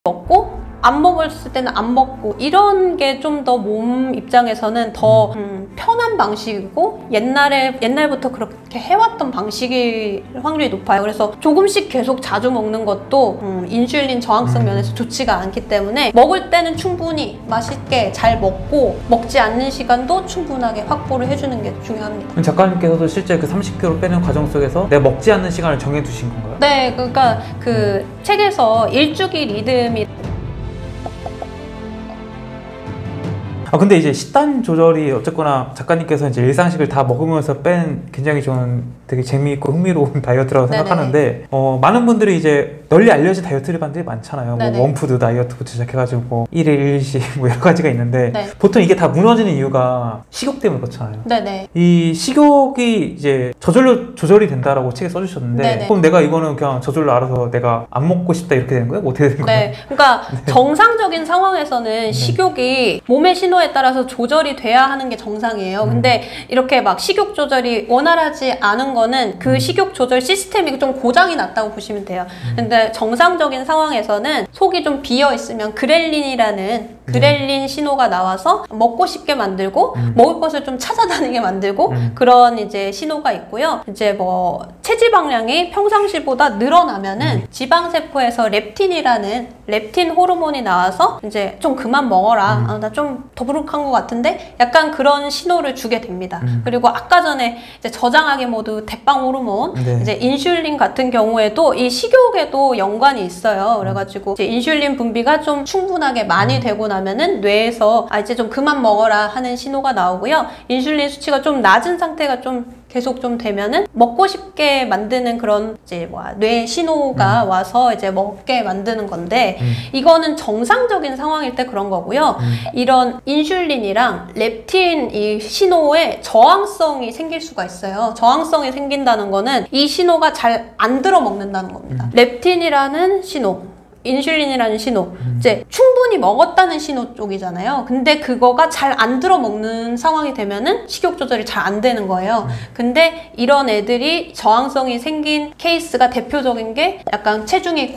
먹고 안 먹었을 때는 안 먹고 이런 게 좀 더 몸 입장에서는 더 편한 방식이고 옛날부터 그렇게 해왔던 방식일 확률이 높아요. 그래서 조금씩 계속 자주 먹는 것도 인슐린 저항성 면에서 좋지가 않기 때문에 먹을 때는 충분히 맛있게 잘 먹고 먹지 않는 시간도 충분하게 확보를 해주는 게 중요합니다. 작가님께서도 실제 그 30kg 빼는 과정 속에서 내가 먹지 않는 시간을 정해두신 건가요? 네, 그러니까 그 책에서 일주기 리듬이 근데 이제 식단 조절이 어쨌거나 작가님께서 이제 일상식을 다 먹으면서 뺀 굉장히 저는 되게 재미있고 흥미로운 다이어트라고 생각하는데 많은 분들이 이제 널리 알려진 다이어트 일반들이 많잖아요. 뭐 원푸드 다이어트부터 시작해가지고 뭐 1일 1식 뭐 여러 가지가 있는데 보통 이게 다 무너지는 이유가 식욕 때문에 그렇잖아요. 이 식욕이 이제 저절로 조절이 된다라고 책에 써주셨는데 그럼 내가 이거는 그냥 저절로 알아서 내가 안 먹고 싶다 이렇게 되는 거예요? 뭐 어떻게 되는 거예요? 그러니까 정상적인 상황에서는 식욕이 몸의 신호에 따라서 조절이 돼야 하는 게 정상이에요. 근데 이렇게 막 식욕 조절이 원활하지 않은 거는 그 식욕 조절 시스템이 좀 고장이 났다고 보시면 돼요. 근데 정상적인 상황에서는 속이 좀 비어 있으면 그렐린이라는 그렐린 신호가 나와서 먹고 싶게 만들고 먹을 것을 좀 찾아다니게 만들고 그런 이제 신호가 있고요. 이제 뭐 체지방량이 평상시보다 늘어나면은 지방세포에서 렙틴이라는 렙틴 호르몬이 나와서 이제 좀 그만 먹어라. 나 좀 더부룩한 것 같은데 약간 그런 신호를 주게 됩니다. 그리고 아까 전에 이제 저장하기 모드 대빵 호르몬 이제 인슐린 같은 경우에도 이 식욕에도 연관이 있어요. 그래가지고 이제 인슐린 분비가 좀 충분하게 많이 되고 나면은 뇌에서 이제 좀 그만 먹어라 하는 신호가 나오고요. 인슐린 수치가 좀 낮은 상태가 좀 계속 좀 되면은 먹고 싶게 만드는 그런 이제 뇌 신호가 와서 이제 먹게 만드는 건데 이거는 정상적인 상황일 때 그런 거고요. 이런 인슐린이랑 렙틴 이 신호에 저항성이 생길 수가 있어요. 저항성이 생긴다는 거는 이 신호가 잘 안 들어 먹는다는 겁니다. 렙틴이라는 신호, 인슐린이라는 신호, 이제 충분히 먹었다는 신호 쪽이잖아요. 근데 그거가 잘 안 들어 먹는 상황이 되면은 식욕 조절이 잘 안 되는 거예요. 근데 이런 애들이 저항성이 생긴 케이스가 대표적인 게 약간 체중이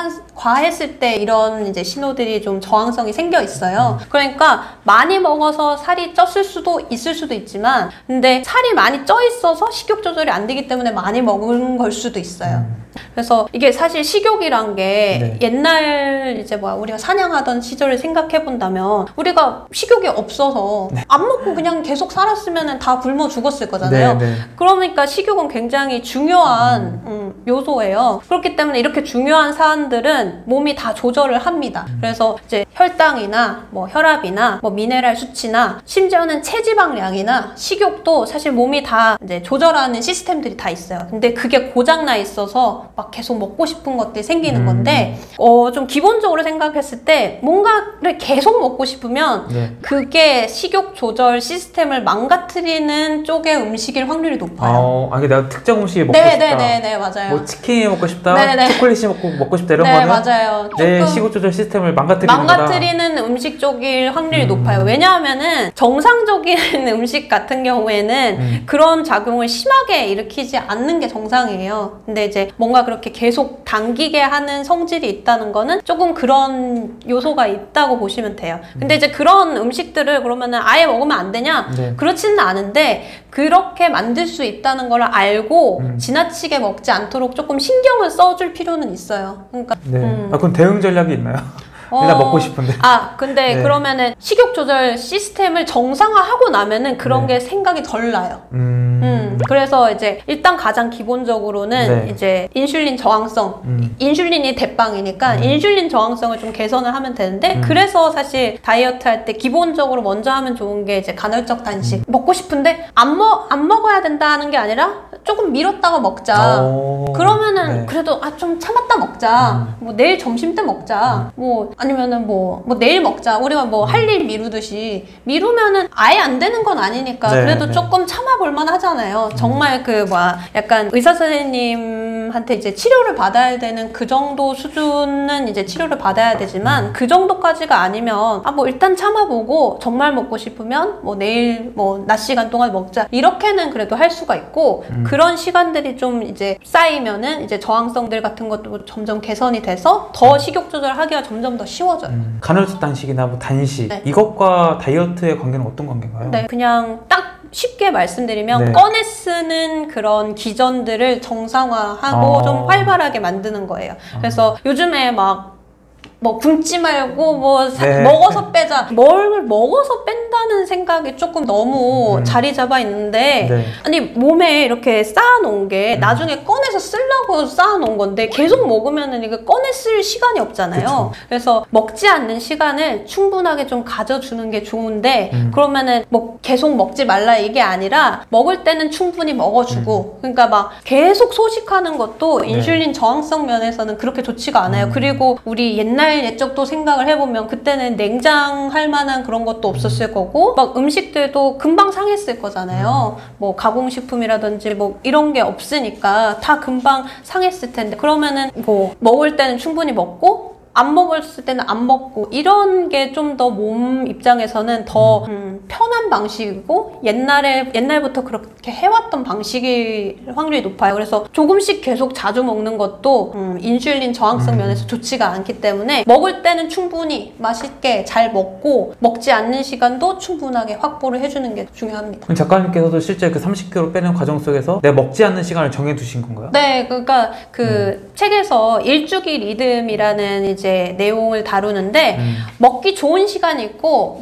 과했을 때 이런 이제 신호들이 좀 저항성이 생겨 있어요. 그러니까 많이 먹어서 살이 쪘을 수도 있을 수도 있지만 근데 살이 많이 쪄 있어서 식욕 조절이 안 되기 때문에 많이 먹은 걸 수도 있어요. 그래서 이게 사실 식욕이란 게 옛날 이제 우리가 사냥하던 시절을 생각해 본다면 우리가 식욕이 없어서 안 먹고 그냥 계속 살았으면 다 굶어 죽었을 거잖아요. 그러니까 식욕은 굉장히 중요한 요소예요. 그렇기 때문에 이렇게 중요한 사안들은 몸이 다 조절을 합니다. 그래서 이제 혈당이나 뭐 혈압이나 뭐 미네랄 수치나 심지어는 체지방량이나 식욕도 사실 몸이 다 이제 조절하는 시스템들이 다 있어요. 근데 그게 고장나 있어서 막 계속 먹고 싶은 것들이 생기는 건데 좀 기본적으로 생각했을 때 뭔가를 계속 먹고 싶으면 그게 식욕 조절 시스템을 망가뜨리는 쪽의 음식일 확률이 높아요. 내가 특정 음식이 먹고 싶다. 네, 맞아요. 뭐 치킨이 먹고 싶다, 초콜릿이 먹고 싶다 이런 거는 맞아요. 내 식욕 조절 시스템을 망가뜨리는 음식 쪽일 확률이 높아요. 왜냐하면은 정상적인 음식 같은 경우에는 그런 작용을 심하게 일으키지 않는 게 정상이에요. 근데 이제 뭔가 그렇게 계속 당기게 하는 성질이 있다는 거는 조금 그런 요소가 있다고 보시면 돼요. 근데 이제 그런 음식들을 그러면은 아예 먹으면 안 되냐? 그렇지는 않은데 그렇게 만들 수 있다는 걸 알고 지나치게 먹지 않도록 조금 신경을 써줄 필요는 있어요. 그러니까 그럼 대응 전략이 있나요? 일단 먹고 싶은데. 근데 그러면은 식욕 조절 시스템을 정상화하고 나면은 그런 게 생각이 덜 나요. 그래서 이제 일단 가장 기본적으로는 이제 인슐린 저항성, 인슐린이 대빵이니까 인슐린 저항성을 좀 개선을 하면 되는데 그래서 사실 다이어트 할 때 기본적으로 먼저 하면 좋은 게 이제 간헐적 단식. 먹고 싶은데 안 먹어야 된다는 게 아니라 조금 미뤘다가 먹자. 그러면은 그래도 좀 참았다 먹자. 뭐 내일 점심 때 먹자. 뭐 아니면은 뭐 내일 먹자. 우리가 뭐 할 일 미루듯이 미루면은 아예 안 되는 건 아니니까 그래도 조금 참아볼 만 하잖아요. 정말 약간 의사 선생님 선생님한테 이제 치료를 받아야 되는 그 정도 수준은 이제 치료를 받아야 되지만 그 정도까지가 아니면 뭐 일단 참아보고 정말 먹고 싶으면 뭐 내일 뭐 낮 시간 동안 먹자 이렇게는 그래도 할 수가 있고 그런 시간들이 좀 이제 쌓이면은 이제 저항성들 같은 것도 점점 개선이 돼서 더 식욕 조절하기가 점점 더 쉬워져요. 간헐적 단식이나 뭐 단식 네. 이것과 다이어트의 관계는 어떤 관계인가요? 네, 그냥 딱 쉽게 말씀드리면 네. 꺼내 쓰는 그런 기전들을 정상화하고 좀 활발하게 만드는 거예요. 그래서 요즘에 막 뭐 굶지 말고 뭐 네. 먹어서 빼자. 뭘 먹어서 뺀다는 생각이 조금 너무 자리 잡아 있는데 네. 아니 몸에 이렇게 쌓아놓은 게 나중에 꺼내서 쓰려고 쌓아놓은 건데 계속 먹으면은 이거 꺼내 쓸 시간이 없잖아요. 그쵸. 그래서 먹지 않는 시간을 충분하게 좀 가져주는 게 좋은데 그러면은 뭐 계속 먹지 말라 이게 아니라 먹을 때는 충분히 먹어주고 그러니까 막 계속 소식하는 것도 인슐린 저항성 면에서는 그렇게 좋지가 않아요. 그리고 우리 옛날 옛적도 생각을 해보면 그때는 냉장할 만한 그런 것도 없었을 거고 막 음식들도 금방 상했을 거잖아요. 뭐 가공식품이라든지 뭐 이런 게 없으니까 다 금방 상했을 텐데 그러면은 뭐 먹을 때는 충분히 먹고 안 먹었을 때는 안 먹고 이런 게 좀 더 몸 입장에서는 더 편한 방식이고 옛날부터 그렇게 해왔던 방식일 확률이 높아요. 그래서 조금씩 계속 자주 먹는 것도 인슐린 저항성 면에서 좋지가 않기 때문에 먹을 때는 충분히 맛있게 잘 먹고 먹지 않는 시간도 충분하게 확보를 해주는 게 중요합니다. 그럼 작가님께서도 실제 그 30kg 빼는 과정 속에서 내가 먹지 않는 시간을 정해두신 건가요? 네, 그러니까 그 책에서 일주기 리듬이라는 이제 내용을 다루는데 먹기 좋은 시간이 있고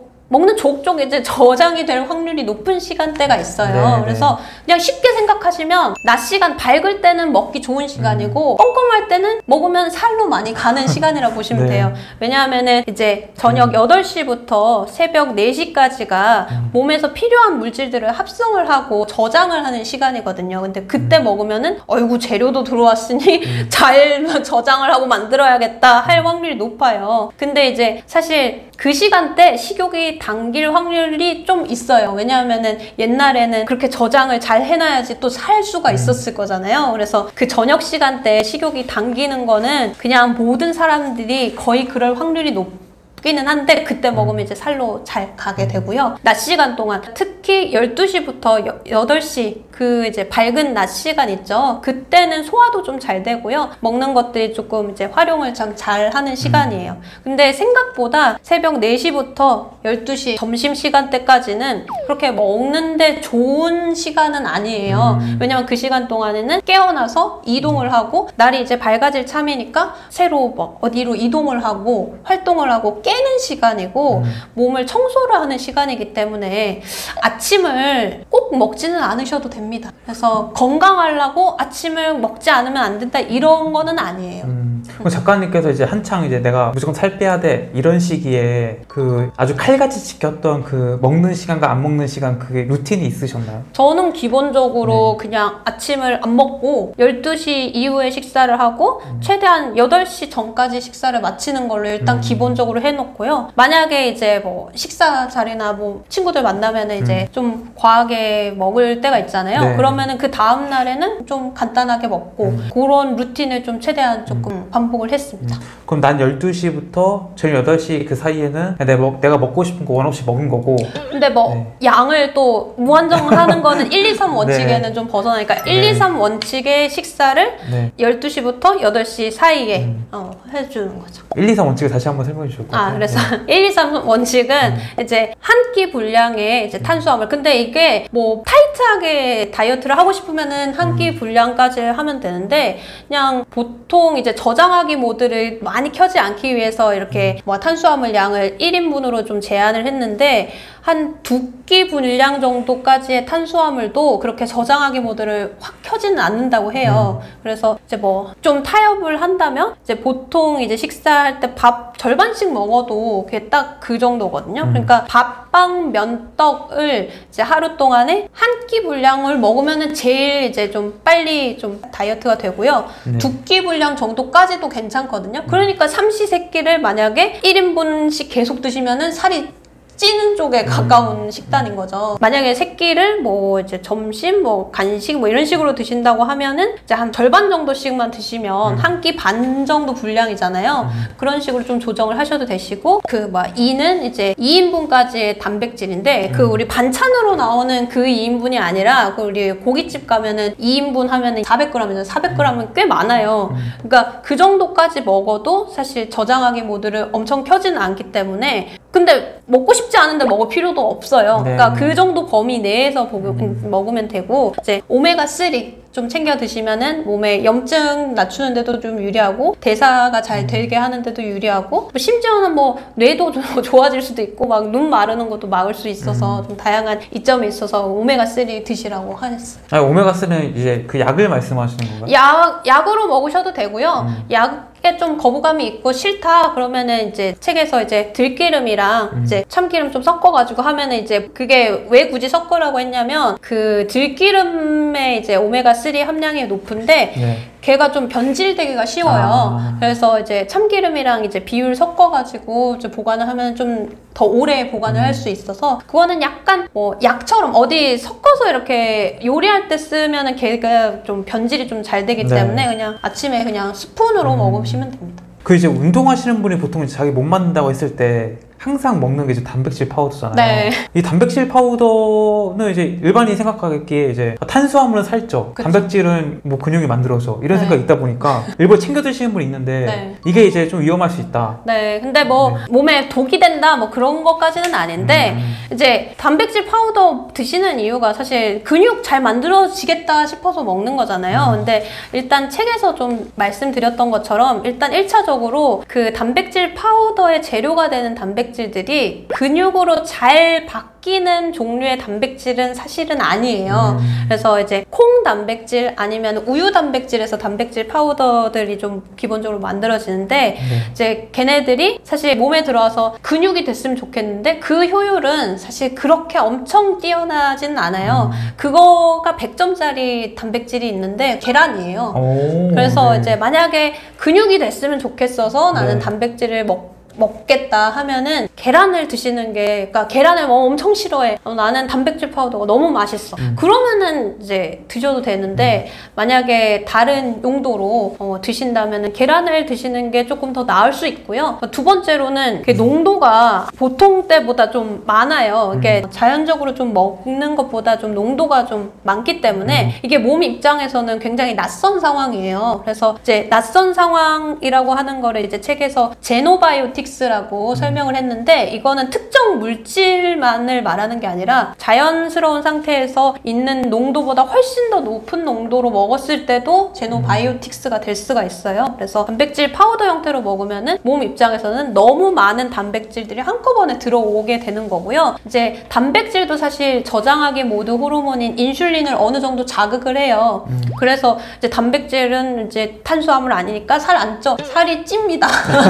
먹는 족족 이제 저장이 될 확률이 높은 시간대가 있어요. 네네. 그래서 그냥 쉽게 생각하시면 낮 시간 밝을 때는 먹기 좋은 시간이고 껌껌할 때는 먹으면 살로 많이 가는 시간이라고 보시면 네. 돼요. 왜냐하면은 이제 저녁 8시부터 새벽 4시까지가 몸에서 필요한 물질들을 합성을 하고 저장을 하는 시간이거든요. 근데 그때 먹으면은 어이구 재료도 들어왔으니 잘 저장을 하고 만들어야겠다 할 확률이 높아요. 근데 이제 사실 그 시간대 식욕이 당길 확률이 좀 있어요. 왜냐하면은 옛날에는 그렇게 저장을 잘 해놔야지 또 살 수가 있었을 거잖아요. 그래서 그 저녁 시간대에 식욕이 당기는 거는 그냥 모든 사람들이 거의 그럴 확률이 높기는 한데 그때 먹으면 이제 살로 잘 가게 되고요. 낮 시간 동안 특히 12시부터 8시 그 이제 밝은 낮 시간 있죠. 그때는 소화도 좀 잘 되고요. 먹는 것들이 조금 이제 활용을 참 잘 하는 시간이에요. 근데 생각보다 새벽 4시부터 12시 점심 시간대까지는 그렇게 먹는데 좋은 시간은 아니에요. 왜냐면 그 시간 동안에는 깨어나서 이동을 하고 날이 이제 밝아질 참이니까 새로 뭐 어디로 이동을 하고 활동을 하고 깨는 시간이고 몸을 청소를 하는 시간이기 때문에 아침을 꼭 먹지는 않으셔도 됩니다. 그래서 건강하려고 아침을 먹지 않으면 안 된다 이런 거는 아니에요. 그럼 작가님께서 이제 한창 이제 내가 무조건 살 빼야 돼 이런 시기에 그 아주 칼같이 지켰던 그 먹는 시간과 안 먹는 시간 그게 루틴이 있으셨나요? 저는 기본적으로 그냥 아침을 안 먹고 12시 이후에 식사를 하고 최대한 8시 전까지 식사를 마치는 걸로 일단 기본적으로 해놓고요. 만약에 이제 뭐 식사 자리나 뭐 친구들 만나면 이제 좀 과하게 먹을 때가 있잖아요. 네. 그러면은 그 다음 날에는 좀 간단하게 먹고 그런 루틴을 좀 최대한 조금 반복을 했습니다. 그럼 난 12시부터 저녁 8시 그 사이에는 내가 먹고 싶은 거 원 없이 먹은 거고 근데 뭐 양을 또 무한정하는 거는 1, 2, 3 원칙에는 네. 좀 벗어나니까 1, 2, 3 원칙의 식사를 네. 12시부터 8시 사이에 해주는 거죠. 1, 2, 3 원칙을 다시 한번 설명해 주실 것 같아요. 그래서 1, 2, 3 원칙은 이제 한 끼 분량의 이제 탄수화물. 근데 이게 뭐 타이트하게 다이어트를 하고 싶으면은 한 끼 분량까지 하면 되는데 그냥 보통 이제 저장하기 모드를 많이 켜지 않기 위해서 이렇게 뭐 탄수화물 양을 1인분으로 좀 제한을 했는데 한 2끼 분량 정도까지의 탄수화물도 그렇게 저장하기 모드를 확 켜지는 않는다고 해요. 그래서 이제 뭐 좀 타협을 한다면 이제 보통 이제 식사할 때 밥 절반씩 먹어도 그게 딱 그 정도거든요. 그러니까 밥빵 면떡을 이제 하루 동안에 한 끼 분량을 먹으면은 제일 이제 좀 빨리 좀 다이어트가 되고요. 네. 2끼 분량 정도까지도 괜찮거든요. 그러니까 삼시세끼를 만약에 1인분씩 계속 드시면은 살이 찌는 쪽에 가까운 식단인 거죠. 만약에 새끼를 뭐 이제 점심, 뭐 간식 뭐 이런 식으로 드신다고 하면은 이제 한 절반 정도씩만 드시면 한 끼 반 정도 분량이잖아요. 그런 식으로 좀 조정을 하셔도 되시고, 그 뭐 이는 이제 2인분까지의 단백질인데 그 우리 반찬으로 나오는 그 2인분이 아니라 그 우리 고깃집 가면은 2인분 하면은 400g이잖아요. 400g은 꽤 많아요. 그러니까 그 정도까지 먹어도 사실 저장하기 모드를 엄청 켜지는 않기 때문에, 근데 먹고 싶지 않은데 먹을 필요도 없어요. 네. 그러니까 그 정도 범위 내에서 먹으면 되고, 이제 오메가3 좀 챙겨 드시면은 몸에 염증 낮추는데도 좀 유리하고 대사가 잘 되게 하는데도 유리하고, 심지어는 뭐 뇌도 좀 좋아질 수도 있고 막 눈 마르는 것도 막을 수 있어서 좀 다양한 이점이 있어서 오메가3 드시라고 하셨어요. 아니, 오메가3는 이제 그 약을 말씀하시는 건가요? 약으로 먹으셔도 되고요. 약에 좀 거부감이 있고 싫다 그러면은 이제 책에서 이제 들기름이랑 이제 참기름 좀 섞어가지고 하면은 이제, 그게 왜 굳이 섞으라고 했냐면 그 들기름에 이제 오메가3 함량이 높은데 네. 걔가 좀 변질되기가 쉬워요. 그래서 이제 참기름이랑 이제 비율 섞어가지고 이제 보관을 하면 좀 더 오래 보관을 할 수 있어서, 그거는 약간 뭐 약처럼 어디 섞어서 이렇게 요리할 때 쓰면은 걔가 좀 변질이 좀 잘 되기 때문에 그냥 아침에 그냥 스푼으로 먹으시면 됩니다. 그 이제 운동하시는 분이 보통 자기 못 만든다고 했을 때 항상 먹는 게 이제 단백질 파우더잖아요. 네. 이 단백질 파우더는 이제 일반인이 생각하기에 이제 탄수화물은 살쪄, 그쵸. 단백질은 뭐 근육이 만들어져, 이런 네. 생각이 있다 보니까 일부러 챙겨 드시는 분이 있는데 네. 이게 이제 좀 위험할 수 있다. 네, 근데 뭐 몸에 독이 된다 뭐 그런 것까지는 아닌데, 이제 단백질 파우더 드시는 이유가 사실 근육 잘 만들어지겠다 싶어서 먹는 거잖아요. 근데 일단 책에서 좀 말씀드렸던 것처럼 일단 1차적으로 그 단백질 파우더의 재료가 되는 단백질들이 근육으로 잘 바뀌는 종류의 단백질은 사실은 아니에요. 그래서 이제 콩 단백질 아니면 우유 단백질에서 단백질 파우더들이 좀 기본적으로 만들어지는데, 이제 걔네들이 사실 몸에 들어와서 근육이 됐으면 좋겠는데 그 효율은 사실 그렇게 엄청 뛰어나지는 않아요. 그거가 100점짜리 단백질이 있는데 계란이에요. 그래서 이제 만약에 근육이 됐으면 좋겠어서 나는 단백질을 먹겠다 하면은 계란을 드시는 게, 그러니까 계란을 엄청 싫어해. 나는 단백질 파우더가 너무 맛있어. 그러면은 이제 드셔도 되는데, 만약에 다른 용도로 드신다면은 계란을 드시는 게 조금 더 나을 수 있고요. 두 번째로는 그 농도가 보통 때보다 좀 많아요. 이게 자연적으로 좀 먹는 것보다 좀 농도가 좀 많기 때문에 이게 몸 입장에서는 굉장히 낯선 상황이에요. 그래서 이제 낯선 상황이라고 하는 거를 이제 책에서 제노바이오틱스라고 설명을 했는데, 이거는 특정 물질만을 말하는 게 아니라 자연스러운 상태에서 있는 농도보다 훨씬 더 높은 농도로 먹었을 때도 제노바이오틱스가 될 수가 있어요. 그래서 단백질 파우더 형태로 먹으면은 몸 입장에서는 너무 많은 단백질들이 한꺼번에 들어오게 되는 거고요. 이제 단백질도 사실 저장하기 모드 호르몬인 인슐린을 어느 정도 자극을 해요. 그래서 이제 단백질은 이제 탄수화물 아니니까 살 안 쪄. 살이 찝니다.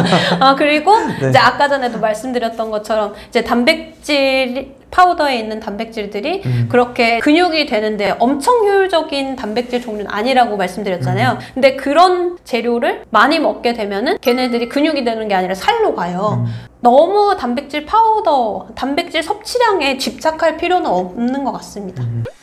그리고 이제 아까 전에도 말씀드렸던 것처럼 이제 단백질 파우더에 있는 단백질들이 그렇게 근육이 되는데 엄청 효율적인 단백질 종류는 아니라고 말씀드렸잖아요. 근데 그런 재료를 많이 먹게 되면은 걔네들이 근육이 되는 게 아니라 살로 가요. 너무 단백질 파우더, 단백질 섭취량에 집착할 필요는 없는 것 같습니다.